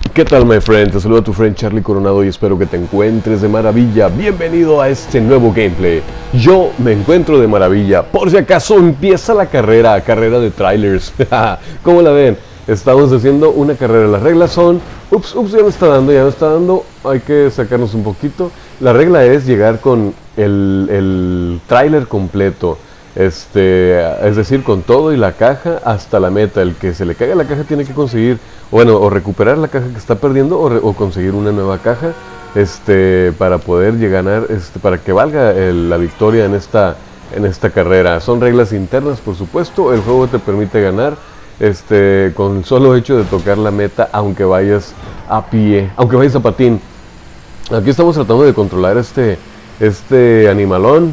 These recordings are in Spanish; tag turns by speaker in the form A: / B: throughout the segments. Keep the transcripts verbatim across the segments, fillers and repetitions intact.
A: ¿Qué tal, my friend? Te saluda tu friend Charlie Coronado y espero que te encuentres de maravilla. Bienvenido a este nuevo gameplay. Yo me encuentro de maravilla. Por si acaso empieza la carrera, carrera de trailers. ¿Cómo la ven? Estamos haciendo una carrera. Las reglas son... Ups, ups, ya me está dando, ya me está dando. Hay que sacarnos un poquito. La regla es llegar con el, el trailer completo. Este, es decir, con todo y la caja hasta la meta. El que se le caiga la caja tiene que conseguir, bueno, o recuperar la caja que está perdiendo o, re, o conseguir una nueva caja, este, para poder llegar, este, para que valga el, la victoria en esta, en esta carrera. Son reglas internas, por supuesto. El juego te permite ganar, este, con el solo hecho de tocar la meta, aunque vayas a pie, aunque vayas a patín. Aquí estamos tratando de controlar este, este animalón.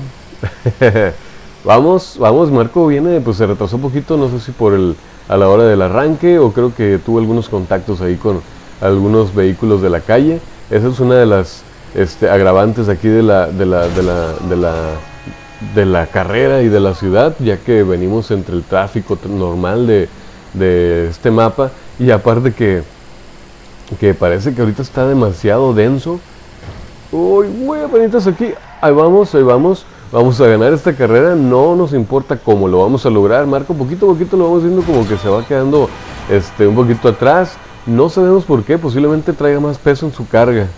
A: Vamos, vamos, Marco viene, pues se retrasó un poquito, no sé si por el, a la hora del arranque o creo que tuvo algunos contactos ahí con algunos vehículos de la calle. Esa es una de las este, agravantes aquí de la, de la, de la, de la, de la carrera y de la ciudad, ya que venimos entre el tráfico normal de, de este mapa y aparte que, que parece que ahorita está demasiado denso. Uy, muy apenitas aquí, ahí vamos, ahí vamos. Vamos a ganar esta carrera, no nos importa cómo lo vamos a lograr. Marco poquito a poquito lo vamos viendo como que se va quedando este, un poquito atrás. No sabemos por qué, posiblemente traiga más peso en su carga.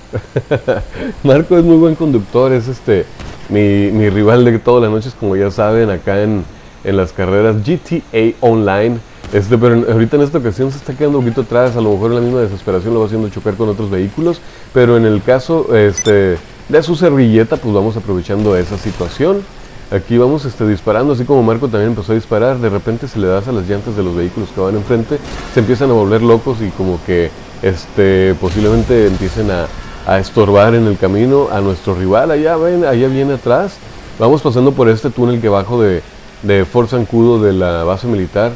A: Marco es muy buen conductor, es este mi, mi rival de todas las noches, como ya saben, acá en, en las carreras G T A Online. Este, pero ahorita en esta ocasión se está quedando un poquito atrás, a lo mejor en la misma desesperación lo va haciendo chocar con otros vehículos. Pero en el caso... este de su servilleta, pues vamos aprovechando esa situación. Aquí vamos este, disparando, así como Marco también empezó a disparar. De repente se le das a las llantas de los vehículos que van enfrente, se empiezan a volver locos y como que este, posiblemente empiecen a, a estorbar en el camino a nuestro rival. Allá ven, allá viene atrás. Vamos pasando por este túnel que bajo de, de Fort Zancudo, de la base militar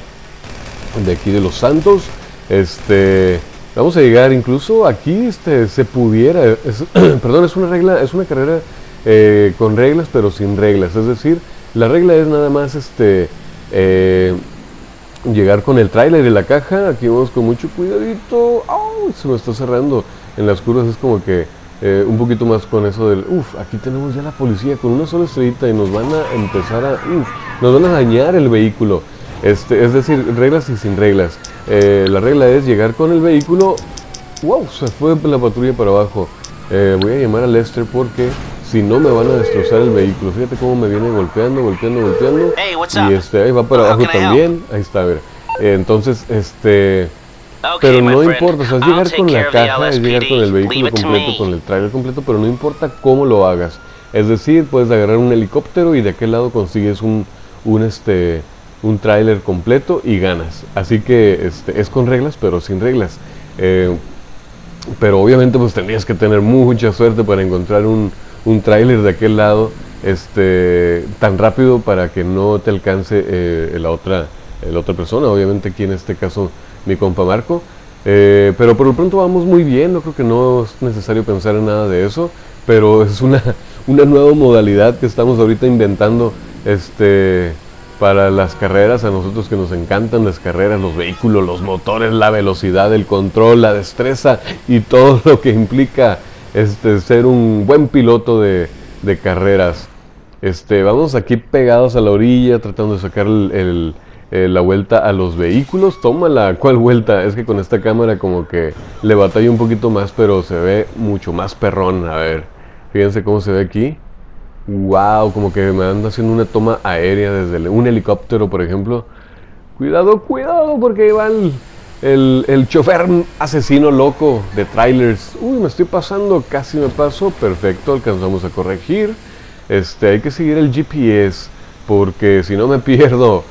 A: de aquí de Los Santos. Este... Vamos a llegar incluso aquí, este, se pudiera, es, perdón, es una regla, es una carrera eh, con reglas pero sin reglas, es decir, la regla es nada más este, eh, llegar con el tráiler y la caja. Aquí vamos con mucho cuidadito. ¡Oh! Se me está cerrando en las curvas, es como que eh, un poquito más con eso del, uff, aquí tenemos ya la policía con una sola estrellita y nos van a empezar a, uff, nos van a dañar el vehículo. Este, es decir, reglas y sin reglas. Eh, la regla es llegar con el vehículo. Wow, se fue la patrulla para abajo. Eh, voy a llamar a Lester porque si no me van a destrozar el vehículo. Fíjate cómo me viene golpeando, golpeando, golpeando.
B: Hey, what's
A: y
B: up?
A: este ahí va para abajo también. Ahí está, a ver. Eh, entonces, este...
B: Okay,
A: pero no
B: my
A: importa, o sea, es
B: friend.
A: llegar
B: I'll
A: con
B: take
A: la
B: care of the
A: caja, es llegar con el vehículo
B: Leave it to
A: completo,
B: me.
A: con el trailer completo, pero no importa cómo lo hagas. Es decir, puedes agarrar un helicóptero y de aquel lado consigues un, un este... un tráiler completo y ganas. Así que este, es con reglas pero sin reglas. Eh, pero obviamente pues tendrías que tener mucha suerte para encontrar un, un tráiler de aquel lado este, tan rápido para que no te alcance eh, la, otra, la otra persona. Obviamente aquí en este caso mi compa Marco. Eh, pero por lo pronto vamos muy bien. No creo que no es necesario pensar en nada de eso. Pero es una, una nueva modalidad que estamos ahorita inventando este... para las carreras. A nosotros que nos encantan las carreras, los vehículos, los motores, la velocidad, el control, la destreza y todo lo que implica este, ser un buen piloto de, de carreras. Este, vamos aquí pegados a la orilla tratando de sacar el, el, el, la vuelta a los vehículos. Tómala, ¿cuál vuelta? Es que con esta cámara como que le batalla un poquito más, pero se ve mucho más perrón. A ver, fíjense cómo se ve aquí. Wow, como que me anda haciendo una toma aérea desde el, un helicóptero, por ejemplo. Cuidado, cuidado, porque va el, el, el chofer asesino loco de trailers. Uy, me estoy pasando, casi me paso. Perfecto, alcanzamos a corregir. Este, hay que seguir el G P S, porque si no me pierdo.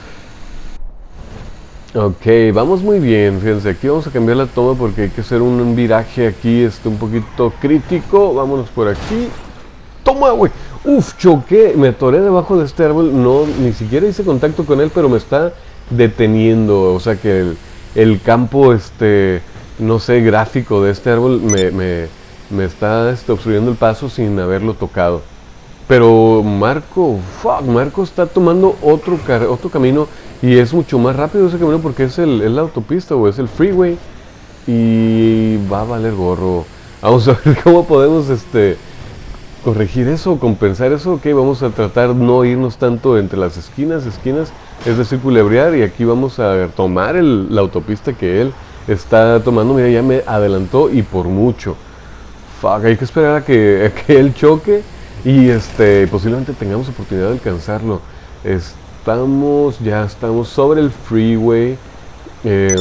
A: Ok, vamos muy bien, fíjense, aquí vamos a cambiar la toma porque hay que hacer un, un viraje aquí, este, un poquito crítico. Vámonos por aquí. Toma, güey. Uf, choqué, me atoré debajo de este árbol, no, ni siquiera hice contacto con él, pero me está deteniendo, o sea que el, el campo, este, no sé, gráfico de este árbol me, me, me está este, obstruyendo el paso sin haberlo tocado. Pero Marco, fuck, Marco está tomando otro, otro camino y es mucho más rápido ese camino porque es, el, es la autopista o es el freeway. y va a valer gorro. Vamos a ver cómo podemos este corregir eso, compensar eso. Ok, vamos a tratar no irnos tanto entre las esquinas, esquinas, es decir, culebrear, y aquí vamos a tomar el, la autopista que él está tomando. Mira, ya me adelantó y por mucho. Fuck, hay que esperar a que, a que él choque y este posiblemente tengamos oportunidad de alcanzarlo. Estamos, ya estamos sobre el freeway. Eh,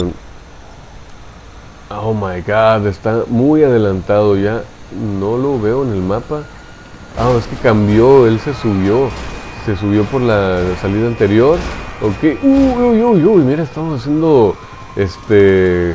A: oh my god, está muy adelantado ya. No lo veo en el mapa. Ah, es que cambió, él se subió. Se subió por la salida anterior. Ok, uy, uy, uy, uy, mira, estamos haciendo este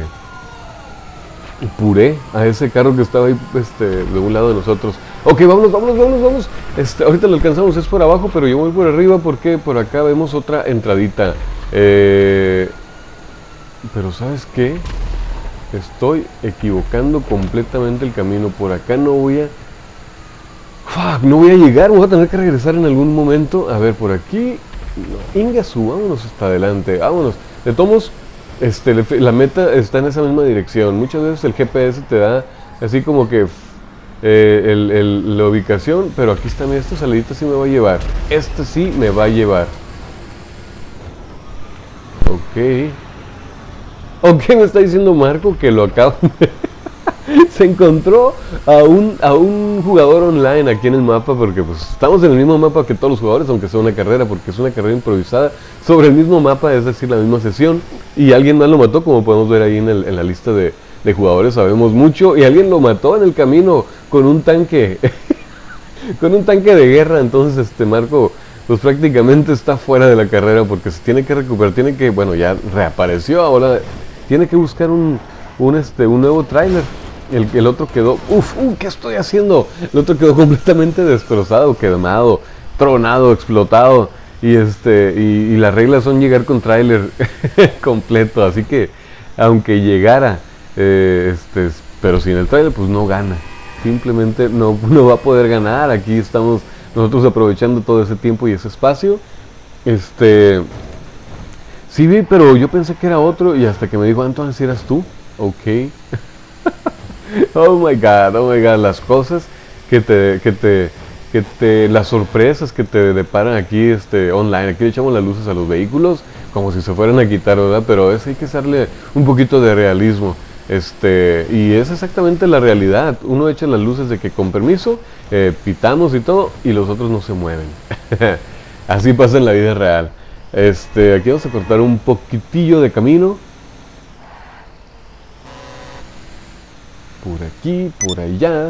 A: puré a ese carro que estaba ahí este, de un lado de nosotros. Ok, vámonos, vámonos, vámonos, vámonos. Este, ahorita lo alcanzamos, es por abajo, pero yo voy por arriba porque por acá vemos otra entradita. Eh, pero ¿sabes qué? Estoy equivocando completamente el camino. Por acá no voy a... Fuck, no voy a llegar, voy a tener que regresar en algún momento. A ver, por aquí... No, Ingasu, vámonos hasta adelante, vámonos. De tomos, este, la meta está en esa misma dirección. Muchas veces el G P S te da así como que eh, el, el, la ubicación, pero aquí está, mira, esta salidita sí me va a llevar. Este sí me va a llevar. Ok. Ok, me está diciendo Marco que lo acabo de... Se encontró a un, a un jugador online aquí en el mapa, porque pues estamos en el mismo mapa que todos los jugadores, aunque sea una carrera, porque es una carrera improvisada sobre el mismo mapa, es decir, la misma sesión, y alguien más lo mató, como podemos ver ahí en, el, en la lista de, de jugadores, sabemos mucho, y alguien lo mató en el camino con un tanque, con un tanque de guerra. Entonces este Marco pues prácticamente está fuera de la carrera, porque se tiene que recuperar, tiene que, bueno, ya reapareció, ahora tiene que buscar un, un, este, un nuevo tráiler. El, el otro quedó, uff, uh, ¿qué estoy haciendo? El otro quedó completamente destrozado, quemado, tronado, explotado. Y este y, y las reglas son llegar con tráiler completo. Así que, aunque llegara, eh, este, pero sin el tráiler, pues no gana. Simplemente no, no va a poder ganar. Aquí estamos nosotros aprovechando todo ese tiempo y ese espacio. Este... Sí vi, pero yo pensé que era otro. Y hasta que me dijo, Anton, si eras tú. Ok. Oh my god, oh my god, las cosas que te, que te, que te, las sorpresas que te deparan aquí este, online. Aquí le echamos las luces a los vehículos como si se fueran a quitar, ¿verdad? Pero es, hay que darle un poquito de realismo. Este, y es exactamente la realidad. Uno echa las luces de que con permiso, eh, pitamos y todo, y los otros no se mueven. Así pasa en la vida real. Este, aquí vamos a cortar un poquitillo de camino. Por aquí, por allá.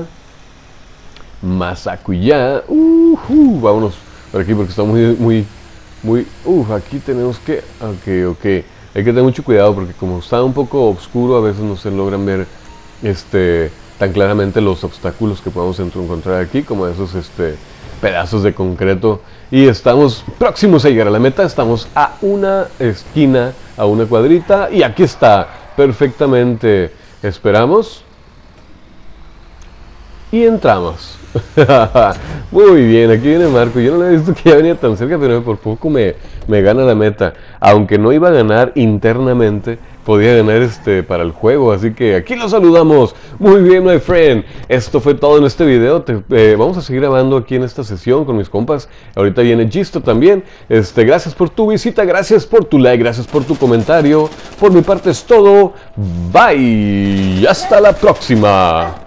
A: Masacuyá. Uh, uh, vámonos por aquí porque está muy, muy, muy... Uf, aquí tenemos que... Ok, ok. Hay que tener mucho cuidado porque como está un poco oscuro, a veces no se logran ver este, tan claramente los obstáculos que podemos encontrar aquí, como esos este, pedazos de concreto. Y estamos próximos a llegar a la meta. Estamos a una esquina, a una cuadrita. Y aquí está, perfectamente. Esperamos. Y entramos. Muy bien, aquí viene Marco. Yo no lo he visto que ya venía tan cerca, pero por poco me, me gana la meta. Aunque no iba a ganar internamente, podía ganar este para el juego. Así que aquí lo saludamos. Muy bien, my friend. Esto fue todo en este video. Te, eh, vamos a seguir grabando aquí en esta sesión con mis compas. Ahorita viene Gisto también. Este, gracias por tu visita, gracias por tu like, gracias por tu comentario. Por mi parte es todo. Bye. Hasta la próxima.